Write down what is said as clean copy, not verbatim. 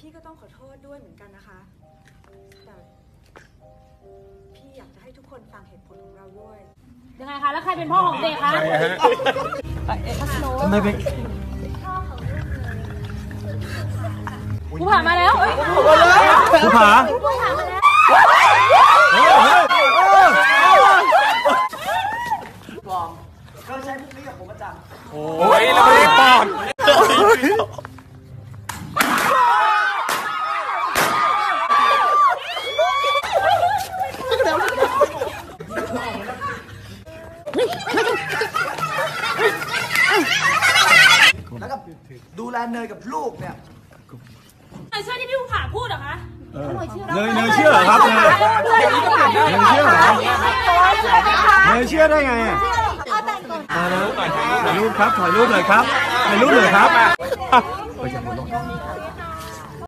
พี่ก็ต้องขอโทษด้วยเหมือนกันนะคะแต่พี่อยากจะให้ทุกคนฟังเหตุผลของเราด้วยยังไงคะแล้วใครเป็นพ่อของเด็กคะทำไมเป็นผู้ผ่ามาแล้วผู้ผ่าปลอมก็ใช้พวกนี้กับผมประจำโอ้ยเราไม่ได้ปลอมแล้วก็ดูแลเนยกับลูกเนี่ยเนยเชื่อที่พี่ผู้ผ่าพูดเหรอคะเนยเชื่อเหรอครับเนยเชื่อเหรอเนยเชื่อได้ไงอ่ะถ่ายรูปครับถ่ายรูปหน่อยครับถ่ายรูปหน่อยครับ